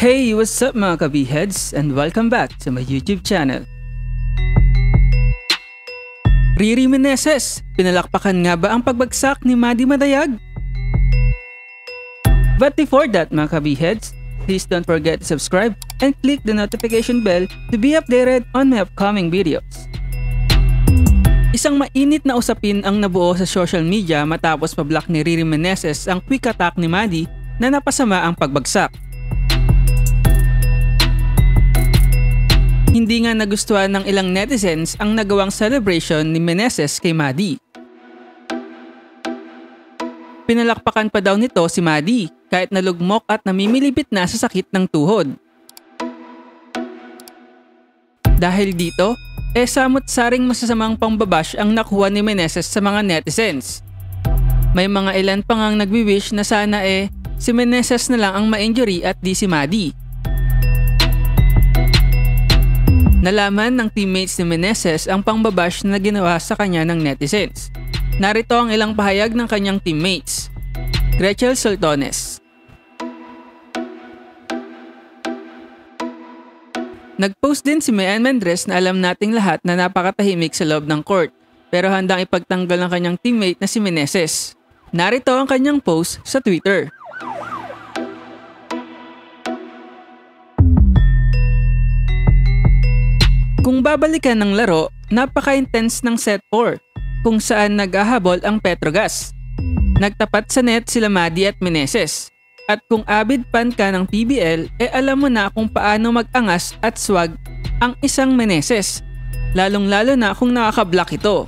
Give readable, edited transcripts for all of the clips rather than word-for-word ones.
Hey, what's up mga ka-Vheadz and welcome back to my YouTube channel. Riri Meneses, pinalakpakan nga ba ang pagbagsak ni Maddie Madayag? But before that mga ka-Vheadz, please don't forget to subscribe and click the notification bell to be updated on my upcoming videos. Isang mainit na usapin ang nabuo sa social media matapos pa-block ni Riri Meneses ang quick attack ni Maddie na napasama ang pagbagsak. Hindi nga nagustuhan ng ilang netizens ang nagawang celebration ni Meneses kay Maddie. Pinalakpakan pa daw nito si Maddie kahit nalugmok at namimilipit na sa sakit ng tuhod. Dahil dito, samot-saring masasamang pangbabash ang nakuha ni Meneses sa mga netizens. May mga ilan pa ngang nagwi-wish na sana si Meneses na lang ang ma-injury at di si Maddie. Nalaman ng teammates ni Meneses ang pangbabash na ginawa sa kanya ng netizens. Narito ang ilang pahayag ng kanyang teammates. Gretchen Soltones. Nagpost din si Maddie Madayag na alam nating lahat na napakatahimik sa loob ng court pero handang ipagtanggol ng kanyang teammate na si Meneses. Narito ang kanyang post sa Twitter. Kung babalikan ng laro, napaka-intense ng set 4 kung saan nag-ahabol ang Petrogas. Nagtapat sa net sila Maddie at Meneses. At kung avid fan ka ng PBL, alam mo na kung paano mag-angas at swag ang isang Meneses. Lalong-lalo na kung nakaka-block ito.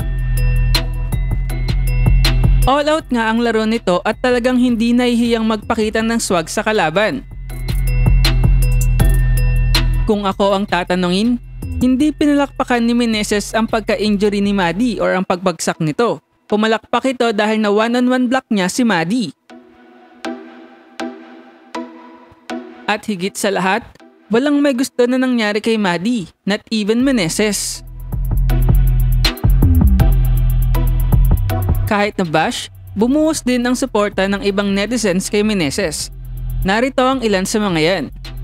All out nga ang laro nito at talagang hindi nahihiyang magpakita ng swag sa kalaban. Kung ako ang tatanungin, hindi pinalakpakan ni Meneses ang pagka-injury ni Maddie or ang pagbagsak nito. Pumalakpak ito dahil na one-on-one block niya si Maddie. At higit sa lahat, walang may gusto na nangyari kay Maddie, not even Meneses. Kahit na bash, bumuhos din ang suporta ng ibang netizens kay Meneses. Narito ang ilan sa mga yan.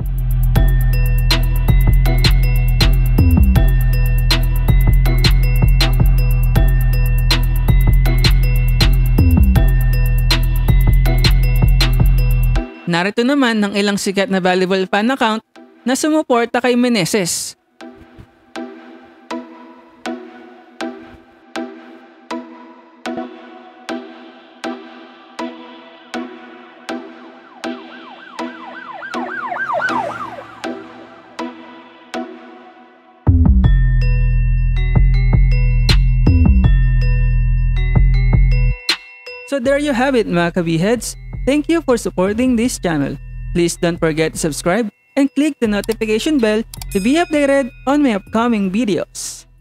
Narito naman ng ilang sikat na volleyball fan account na sumuporta kay Meneses. So there you have it mga ka-Vheadz. Thank you for supporting this channel. Please don't forget to subscribe and click the notification bell to be updated on my upcoming videos.